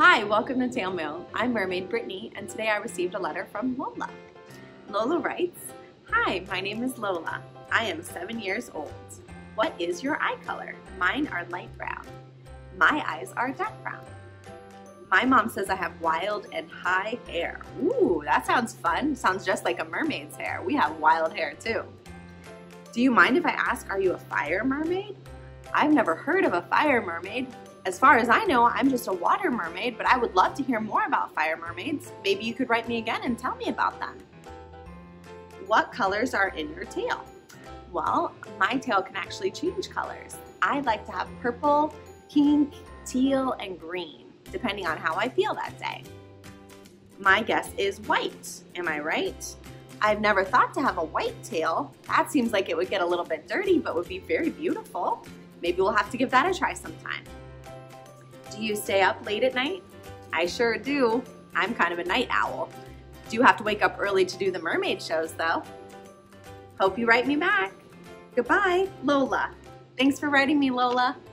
Hi, welcome to Tail Mail. I'm Mermaid Brittany, and today I received a letter from Lola. Lola writes, "Hi, my name is Lola. I am 7 years old. What is your eye color? Mine are light brown. My eyes are dark brown. My mom says I have wild and high hair." Ooh, that sounds fun. Sounds just like a mermaid's hair. We have wild hair too. "Do you mind if I ask, are you a fire mermaid?" I've never heard of a fire mermaid. As far as I know, I'm just a water mermaid, but I would love to hear more about fire mermaids. Maybe you could write me again and tell me about them. What colors are in your tail? Well, my tail can actually change colors. I like to have purple, pink, teal, and green, depending on how I feel that day. My guess is white. Am I right? I've never thought to have a white tail. That seems like it would get a little bit dirty, but would be very beautiful. Maybe we'll have to give that a try sometime. Do you stay up late at night? I sure do. I'm kind of a night owl. Do have to wake up early to do the mermaid shows though. Hope you write me back. Goodbye, Lola. Thanks for writing me, Lola.